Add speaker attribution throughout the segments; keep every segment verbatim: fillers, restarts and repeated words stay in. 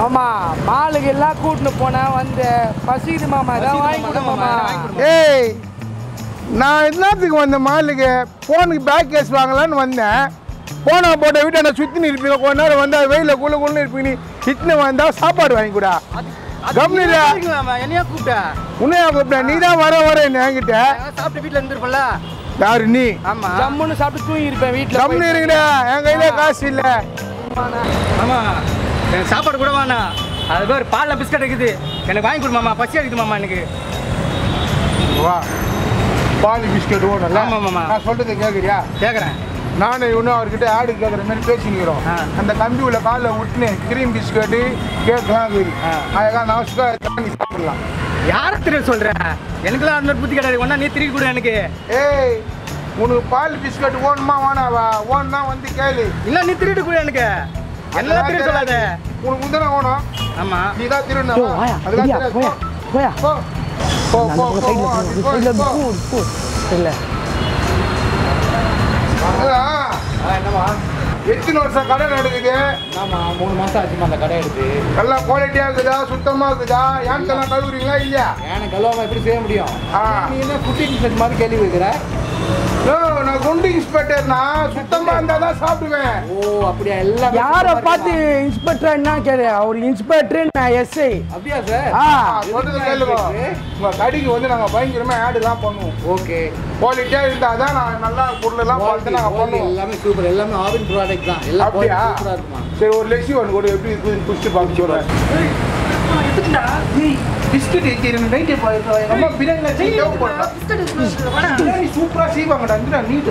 Speaker 1: மாமா மாலுக்கு எல்லாம் கூட்டின்னு போனேன் வந்து பசிக்குது மாமா ஏதாவது வாங்கி கொடு மாமா.
Speaker 2: ஏய் நான் என்னத்துக்கு வந்தேன் மாலுக்கு ஃபோனுக்கு பேக் கேஸ் வாங்கலான்னு வந்தேன். போனா போட்ட வீட்டை நான் சுற்றி இருப்பீங்க கொஞ்ச நேரம் வந்தால் வெயில குள்ள குள்ள இருப்பீங்க இட்னு வந்தால் சாப்பாடு வாங்கி கூடா கம்னில
Speaker 1: என்னையா கூப்பிட்ட
Speaker 2: உன்னையா கூப்பிட்ட நீ தான் வர வர என்கிட்ட
Speaker 1: சாப்பிட்டு வீட்டில் இருந்துருப்பல.
Speaker 2: யாரு நீ?
Speaker 1: ஆமா ஜம்முன்னு சாப்பிட்டு தூங்கி இருப்பேன் வீட்டில்.
Speaker 2: கம்னு இருக்குடா என் கையில காசு இல்லை.
Speaker 1: ஆமா எனக்கு சாப்பாடு கூட வேணா. அது பேர் பாலில் பிஸ்கட் இருக்குது எனக்கு வாங்கி கொடு மாமா பசி அடிக்குது மாமா எனக்கு.
Speaker 2: வா பால் பிஸ்கட் ஓடல.
Speaker 1: ஆமா மாமா
Speaker 2: நான் சொல்றது கேட்குறியா?
Speaker 1: கேட்குறேன்.
Speaker 2: நானும் இன்னும் அவர்கிட்ட ஆடு கேட்குற மாதிரி பேசிக்கிறோம். அந்த கம்பி உள்ள காலில் விட்டுனு கிரீம் பிஸ்கட்டு கேட்கலாம் அழகா நாசுக்கா நீ சாப்பிடலாம்.
Speaker 1: யாரை திரு சொல்ற? எனக்குலாம் அந்த புத்தி கிடையாது. ஒன்னா நீ திருப்பி கொடு எனக்கு.
Speaker 2: ஏய் உனக்கு பால் பிஸ்கட் ஓணுமா வேணாவா? ஓன்னா வந்து கேளு.
Speaker 1: இல்லை நீ திருட்டு கொடு எனக்கு. எல்லாம் திரு சொல்லாத.
Speaker 2: உனக்கு முந்தன ஓணும்.
Speaker 1: ஆமா
Speaker 2: நீ தான் திருடணும். அதுதான் போ போ போ போ
Speaker 1: இல்லை
Speaker 2: என்னமா எத்தனை வருஷம் கடை நடக்குது?
Speaker 1: ஆமா மூணு மாசம் ஆச்சுமா அந்த கடை எடுத்து.
Speaker 2: நல்லா குவாலிட்டியா இருக்குதா சுத்தமா இருக்குதா? ஏன்ட்டெல்லாம் கழுவுறீங்களா இல்லையா?
Speaker 1: ஏன்னா கழுவாம எப்படி செய்ய முடியும்? நீ என்ன ஃபுட் இன்ஸ்பெக்டர் மாதிரி கேள்வி வைக்கிற?
Speaker 2: நான் குண்டு இன்ஸ்பெக்டர்னா சுத்தமா இருந்தா தான் சாப்பிடுவேன்.
Speaker 1: ஓ அப்படியா? எல்லாம்
Speaker 3: யாரை பார்த்து இன்ஸ்பெக்டர் என்ன கேளு. அவர் இன்ஸ்பெக்டர் நான் எஸ்ஐ.
Speaker 1: அப்படியா சார்?
Speaker 3: ஆ
Speaker 2: சொல்றது கேளுங்க. உங்க கடைக்கு வந்து நாங்க பயங்கரமா ஆட் எல்லாம் பண்ணுவோம்.
Speaker 1: ஓகே
Speaker 2: குவாலிட்டியா இருந்தா தான் நான் நல்லா பொருள் எல்லாம் பார்த்து நாங்க பண்ணுவோம்.
Speaker 1: எல்லாமே சூப்பர். எல்லாமே ஆவின் ப்ராடக்ட் தான். எல்லாம்
Speaker 2: அப்படியா?
Speaker 1: சூப்பரா இருக்குமா?
Speaker 2: சரி ஒரு லெசி ஒன்று கூட எப்படி இருக்குன்னு குடிச்சு பார்க்க சொல்றேன்.
Speaker 1: பிஸ்கட் ஏத்திரணும் நைட்டே போயிடுறோம்.
Speaker 2: அம்மா பிரியாணி தேவைப்படுறா. பிரியாணி சூப்பரா செய்வாங்கடா. இந்த நீட்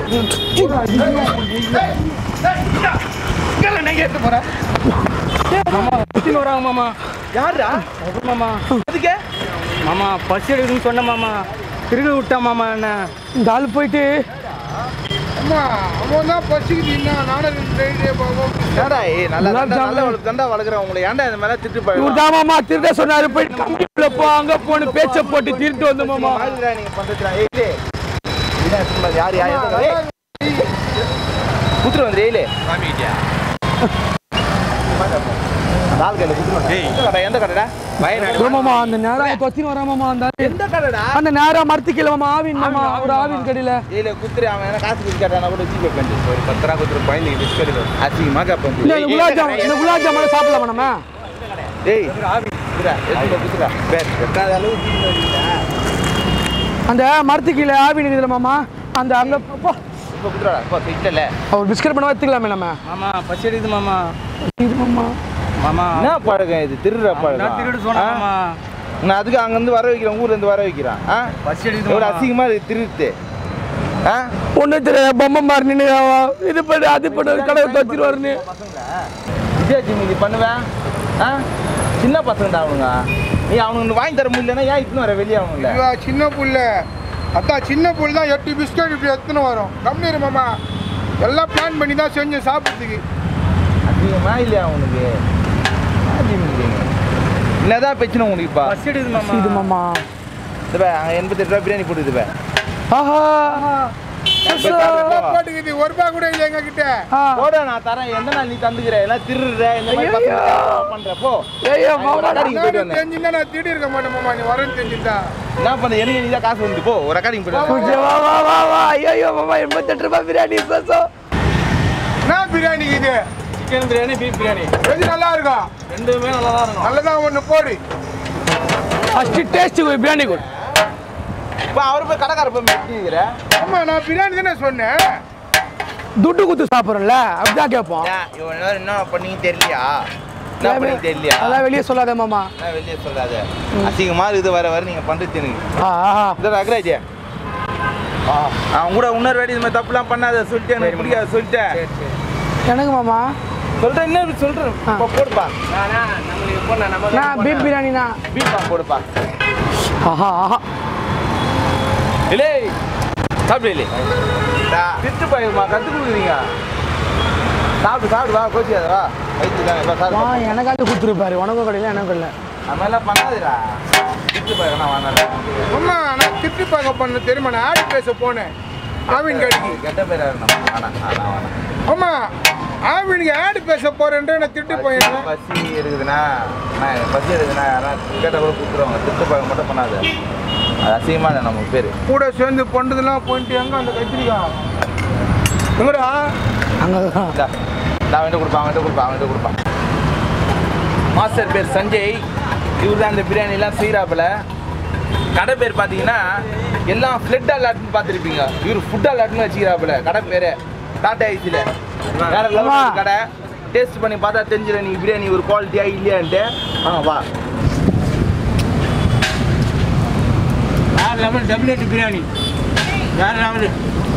Speaker 1: நைட் எடுத்து போறேன் மாமா. பத்தின வராங்க மாமா. யாரா மாமா? அதுக்கே மாமா பசி எடுக்குன்னு சொன்ன மாமா. திருடு விட்டா மாமா என்ன
Speaker 3: இந்த ஆள் போயிட்டு
Speaker 2: அம்மா அவன் தான் பசிக்குதுன்னா நானும் ரெண்டு போவோம்.
Speaker 4: ஏடா ஏய் நல்லா நல்ல தண்டா வளர்க்குறேன் உங்களை. ஏன்டா இந்த மேலே திட்டு போய்
Speaker 3: இவர் தான் மாமா திருட சொன்னாரு. போயிட்டு கம்பிக்குள்ள போ அங்க போன பேச்ச போட்டு திருட்டு வந்து மாமா.
Speaker 4: நீங்கள் பண்ணுறா ஏய்லே யார் யார் குத்துரு வந்து ஏய்லே நாலு கையில் குத்துரு. எந்த கடைடா?
Speaker 3: மாமா அந்த நேரம் கொத்தின்னு வரா மாமா. அந்த
Speaker 4: எந்த கடைடா?
Speaker 3: அந்த நேரம் மரத்துக்கீழ மாமா ஆவின் மாமா ஒரு ஆவின் கடையில
Speaker 4: ஏய்லே குத்துரு. அவன் என்ன காசு கொடுத்து கேட்டானா கூட வச்சு வைப்பேன். ஒரு பத்து ரூபா குத்துரு குழந்தைங்க பிஸ்கட் அதிகமாக கேட்பேன்.
Speaker 3: இல்ல இந்த குலாப் ஜாமுன் இந்த குலாப் ஜாமுன் சாப்பிடலாமா நம்ம?
Speaker 4: ஏய் குத்துரா பேர் எத்தனாவது அளவு
Speaker 3: அந்த மரத்துக்கீழ ஆவின் இருக்குதுல மாமா. அந்த அங்க போ
Speaker 4: இப்போ குத்துறாடா. இப்போ இல்ல
Speaker 3: அவர் பிஸ்கட் பண்ண வச்சுக்கலாமே நம்ம.
Speaker 1: மாமா பசி எடுக்குது மாமா.
Speaker 3: இது மாமா
Speaker 4: மாமா என்ன பழக்கம் இது? திருடுற பழக்கம்.
Speaker 1: நான் திருடு சொன்னேன் மாமா.
Speaker 4: நான் அதுக்கு அங்கேருந்து வர வைக்கிறேன். ஊர்லேருந்து வர வைக்கிறேன். ஆ
Speaker 1: பசி எடுக்குது.
Speaker 4: எவ்வளோ அசிங்கமாக இது திருட்டு. ஆ
Speaker 3: ஒண்ணு தெரியாது பொம்மை மாதிரி நின்று இது பண்ணு அது பண்ணு கடை வச்சிருவாருன்னு
Speaker 4: விஜயாச்சி நீ பண்ணுவேன். ஆ சின்ன பசங்கடா அவனுங்க. நீ அவனுக்கு வாங்கி தர முடியலன்னா ஏன் இத்தனை வர வெளியே அவனுங்கள?
Speaker 2: சின்ன புள்ள அதான் சின்ன புள்ள தான் எட்டு பிஸ்கட் இப்படி எத்தனை வரும். கம்மிரு மாமா எல்லாம் பிளான் பண்ணி தான் செஞ்சு சாப்பிட்றதுக்கு.
Speaker 4: அதிகமா இல்லையா அவனுக்கு? என்னதான் பிரச்சனை உனக்கு? இப்போ
Speaker 1: பசி எடுக்குது மாமா.
Speaker 3: இது மாமா
Speaker 4: இதுப்பா அங்கே எண்பத்தெட்டு ரூபா பிரியாணி போட்டுதுப்பா.
Speaker 3: ஆஹா
Speaker 2: போட்டுக்குது ஒரு ரூபா கூட இல்லை எங்க கிட்ட.
Speaker 4: போட நான் தரேன். எந்த நாள் நீ தந்துக்கிற எல்லாம் திருடுற இந்த மாதிரி பண்ற போ.
Speaker 2: தெரிஞ்சுன்னா நான் திருடி இருக்க மாட்டேன் மாமா. நீ வரேன்னு தெரிஞ்சுட்டா
Speaker 4: என்ன பண்ண? எனக்கு நீ தான் காசு வந்து போ. ஒரு ரெக்கார்டிங் போட்டு
Speaker 3: வா வா வா வா ஐயோ மாமா எண்பத்தெட்டு ரூபாய் பிரியாணி சோசோ.
Speaker 2: என்ன பிரியாணி இது?
Speaker 1: சிக்கன் பிரியாணி பீஃப் பிரியாணி
Speaker 2: எது நல்லா இருக்கா?
Speaker 1: ரெண்டுமே நல்லா தான் இருக்கும்.
Speaker 2: நல்லதான் ஒன்று போடு.
Speaker 3: ஃபர்ஸ்ட் டேஸ்ட் பிரியாணி கொடு.
Speaker 4: இப்போ அவர் போய் கடைக்கார போய் மெட்டிக்கிற.
Speaker 2: ஆமா நான் பிரியாணி தானே சொன்னேன்.
Speaker 3: துட்டு குத்து சாப்பிட்றோம்ல அப்படிதான் கேட்போம்.
Speaker 4: இவன் என்ன பண்ணீங்க தெரியலையா? என்ன பண்ணி தெரியலையா?
Speaker 3: அதான் வெளியே சொல்லாத மாமா.
Speaker 4: வெளியே சொல்லாத. அசிங்கமா இது வர வர நீங்க பண்றது எனக்கு.
Speaker 3: ஆஹா
Speaker 4: இந்த அக்ராஜே அவன் கூட இன்னொரு வாட்டி இது மாதிரி தப்புலாம் பண்ணாத சொல்லிட்டேன். எனக்கு பிடிக்காது சொல்லிட்டேன்.
Speaker 3: எனக்கு மாமா
Speaker 4: சொல்றேன். என்ன சொல்றேன் போடுப்பா.
Speaker 3: நான் பீஃப் பிரியாணிண்ணா.
Speaker 4: பீஃபா போடுப்பா.
Speaker 3: ஆஹா ஆஹா
Speaker 4: இல்லை சாப்பிடு. திட்டு பயிர்மா கற்றுக் கொடுக்குறீங்க. சாப்பிடு சாப்பிடு வா கோச்சியாதா வயிற்று தானே
Speaker 3: வா எனக்காவது கொடுத்துருப்பாரு. உனக்கும் கடையில் எனக்கும் இல்லை.
Speaker 4: நம்ம எல்லாம் பண்ணாதுடா. திட்டு பயிர் நான் வாங்க.
Speaker 2: அம்மா நான் திட்டு பார்க்க பண்ண தெரியுமா? நான் ஆடி பேச போனேன் ஆவின் கடைக்கு.
Speaker 4: கெட்ட பேர் வேணாம்.
Speaker 2: அம்மா ஆவினுக்கு ஆடு பேச போறேன்ட்டு நான் திட்டு போயிடுறேன்.
Speaker 4: பசி இருக்குதுண்ணா நான் எனக்கு பசி இருக்குதுண்ணா யாராவது கேட்டால் கூட கொடுத்துருவாங்க. திட்டு போய் மட்டும் பண்ணாது. அது அசிங்கமாக இல்லை நமக்கு பேர்.
Speaker 2: கூட சேர்ந்து பொண்டுதெல்லாம் போயிட்டு எங்க அந்த கத்திரிக்கா எங்கடா
Speaker 3: அங்கே
Speaker 4: நான் அவன்கிட்ட கொடுப்பான் அவன்கிட்ட கொடுப்பான் அவன்கிட்ட கொடுப்பான். மாஸ்டர் பேர் சஞ்சய். இவர் தான் இந்த பிரியாணிலாம் செய்கிறாப்புல. கடை பேர் பார்த்தீங்கன்னா எல்லாம் ஃப்ளட் அலாட்னு பார்த்துருப்பீங்க. இவர் ஃபுட் அலாட்னு வச்சுக்கிறாப்புல கடை பேர். டாட்டா ஐசியில் வேற லெவல் கடை. டேஸ்ட் பண்ணி பார்த்தா தெரிஞ்சிடும் நீ பிரியாணி ஒரு குவாலிட்டியா இல்லையான்ட்டு. ஆ வா
Speaker 1: வேற லெவல் டபுள் எட்டு பிரியாணி வேற லெவல்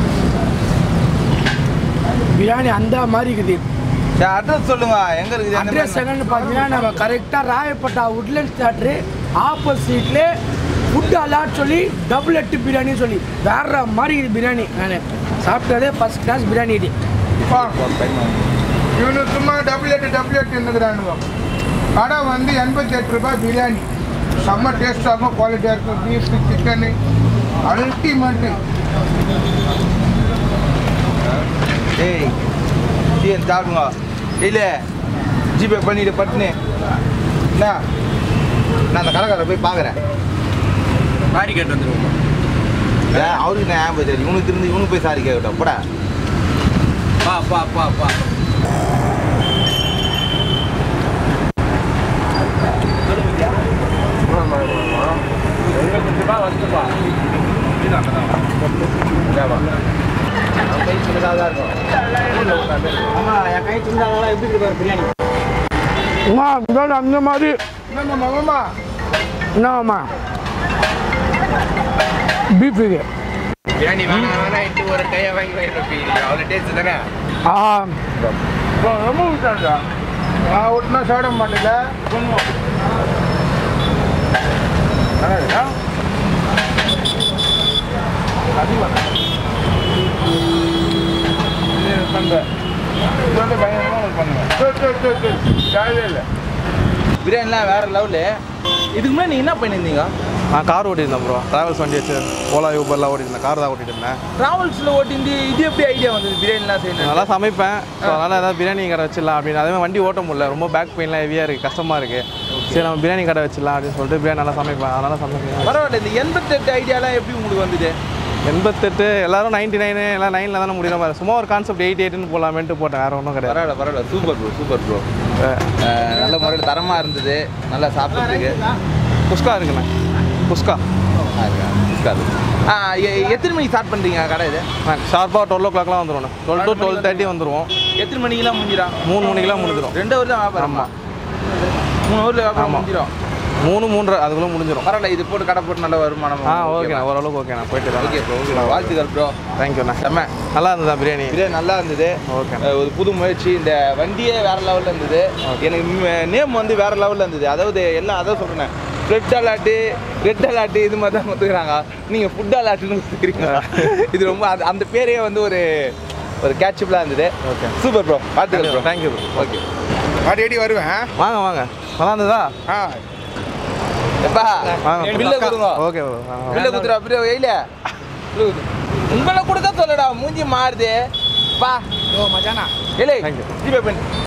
Speaker 3: பிரியாணி அந்த மாதிரி இருக்குது.
Speaker 4: அட்ரஸ் சொல்லுங்க எங்க இருக்குது
Speaker 3: அட்ரஸ் செகண்ட் பார்த்தீங்கன்னா நம்ம கரெக்டாக ராயப்பட்டா உட்லண்ட்ஸ் தியேட்டரு ஆப்போசிட்ல ஃபுட் அலாட் சொல்லி டபுள் எட்டு பிரியாணி சொல்லி வேற மாதிரி இது பிரியாணி. நான் சாப்பிட்டதே ஃபர்ஸ்ட் கிளாஸ் பிரியாணி இது.
Speaker 2: இவனு சும்மா டபுள் எட்டு டபுள் எட்டு என்னங்கிறானுங்க. கடை வந்து எண்பத்தி எட்டு ரூபாய் பிரியாணி. செம்ம டேஸ்டாக இருக்கும், குவாலிட்டியாக இருக்கும். Beef chicken ultimate.
Speaker 4: ஏய் சீன் சாப்பிடுங்க. இல்லை ஜிபே பண்ணிட்டு பட்டுன்னு என்ன நான் அந்த கடைக்காரரை போய் பார்க்குறேன்.
Speaker 1: மாறி கேட்டு வந்துருவோம்.
Speaker 4: ஏன் அவருக்கு நான் ஏன் போய் தெரியும் இவனுக்கு இருந்து இவனுக்கு போய் சாரி கேட்கட்டும் போடா.
Speaker 1: பா பா பா பா வந்துப்பா
Speaker 4: கை சின்னதாக தான் இருக்கும்.
Speaker 1: ஆமாம் என் கை சின்னதாக எப்படி இருக்கு பிரியாணி.
Speaker 3: அம்மா பிரியாணி அந்த மாதிரி
Speaker 2: என்னம்மா மகம்மா
Speaker 3: என்னம்மா பீஃப் இது.
Speaker 1: பிரியாணி வேணா வேணா இட்டு ஒரு கையை வாங்கி போயிருப்பீங்க. அவ்வளோ டேஸ்ட் தானே.
Speaker 3: ஆ
Speaker 2: இப்போ ரொம்ப விட்டாண்டா. நான் ஒட்டினா சாப்பிட மாட்டேல பண்ணுவோம்.
Speaker 4: பிரியாணிலாம் வேற லெவலு. இதுக்கு முன்னாடி நீங்கள் என்ன பண்ணியிருந்தீங்க?
Speaker 5: நான் கார் ஓட்டியிருந்தேன் ப்ரோ. ட்ராவல்ஸ் வண்டி வச்சு ஓலா ஊபர்லாம் ஓட்டியிருந்தேன். கார் தான் ஓட்டிட்டு இருந்தேன்.
Speaker 4: ட்ராவல்ஸில் ஓட்டிந்து இது எப்படி ஐடியா வந்தது பிரியாணிலாம் செய்யணும்?
Speaker 5: நல்லா சமைப்பேன். ஸோ அதனால் ஏதாவது பிரியாணி கடை வச்சிடலாம் அப்படின்னு. அதே மாதிரி வண்டி ஓட்ட முடியல, ரொம்ப பேக் பெயின்லாம் ஹெவியாக இருக்குது, கஷ்டமாக இருக்குது. சரி நம்ம பிரியாணி கடை வச்சிடலாம் அப்படின்னு சொல்லிட்டு பிரியாணி நல்லா சமைப்பேன். அதனால் சமைப்பேன்.
Speaker 4: பரவாயில்ல. இந்த எண்பத்தெட்டு ஐடியாலாம் எப்படி உங்களுக்கு வந்தது?
Speaker 5: எண்பத்தெட்டு எல்லாரும் நைன்ட்டி நைனு எல்லாம் நைனில் தானே முடிகிற மாதிரி சும்மா ஒரு கான்செப்ட் எயிட்டி எயிட்டுன்னு போகலாமேன்ட்டு போட்டேன். வேறு ஒன்றும் கிடையாது.
Speaker 4: பரவாயில்ல பரவாயில்ல. Super bro super bro. நல்ல முறையில் தரமாக இருந்தது. நல்லா சாப்பிட்றதுக்கு.
Speaker 5: குஸ்கா இருக்குண்ணே. குஸ்கா
Speaker 4: குஸ்கா ஆ எத்தனை மணிக்கு ஸ்டார்ட் பண்ணுறீங்க கடை? இது
Speaker 5: ஷார்ப்பாக டுவெல் ஓ கிளாக்லாம் வந்துடுவோம். டுவெல் டு டுவெல் தேர்ட்டி வந்துடுவோம்.
Speaker 4: எத்தனை மணிக்கெல்லாம் முடிஞ்சிடும்?
Speaker 5: மூணு மணிக்கெலாம் முடிஞ்சிடும்.
Speaker 4: ரெண்டு ஹவர் தான் வியாபாரம்.
Speaker 5: ஆமாம்,
Speaker 4: மூணு ஹவரில் வியாபாரம் முடிஞ்சிடும்.
Speaker 5: மூணு மூன்றரை அதுக்குள்ளே முடிஞ்சிடும்.
Speaker 4: பரவாயில்ல. இது போட்டு கடை போட்டு நல்ல வருமானம்.
Speaker 5: ஆ ஓகேண்ணா, ஓரளவுக்கு ஓகேண்ணா. போயிட்டு தான்.
Speaker 4: ஓகே ப்ரோ ஓகே வாழ்த்துக்கள் ப்ரோ.
Speaker 5: தேங்க்யூண்ணா.
Speaker 4: செம்ம
Speaker 5: நல்லா இருந்ததா பிரியாணி?
Speaker 4: பிரியாணி நல்லா இருந்தது.
Speaker 5: ஓகே.
Speaker 4: ஒரு புது முயற்சி. இந்த வண்டியே வேற லெவலில் இருந்தது. எனக்கு நேம் வந்து வேற லெவலில் இருந்தது. அதாவது எல்லாம் அதான் சொல்கிறேன். ஃப்ரெட் அலாட்டு ரெட் அலாட்டு இது மாதிரி தான் கொடுத்துக்கிறாங்க. நீங்கள் ஃபுட் அலாட்டுன்னு கொடுத்துக்கிறீங்க. இது ரொம்ப அது அந்த பேரே வந்து ஒரு ஒரு கேட்சபிளாக இருந்தது.
Speaker 5: Okay
Speaker 4: super bro. பார்த்துக்கிறேன் ப்ரோ.
Speaker 5: Thank you bro.
Speaker 4: ஓகே
Speaker 2: அடி வருவேன்.
Speaker 5: வாங்க வாங்க. நல்லா இருந்ததா?
Speaker 2: ஆ
Speaker 4: எப்பா
Speaker 5: வாங்க.
Speaker 4: பில்லை கொடுங்க.
Speaker 5: Okay bro.
Speaker 4: பில்லை கொடுத்துருவா. பிரியா வெயில உங்களை கூட தான் சொல்லடா. மூஞ்சி மாறுது பா.
Speaker 3: ஓ மச்சானா
Speaker 4: இல்லை
Speaker 5: தேங்க்யூ.
Speaker 4: ஜிபே பண்ணி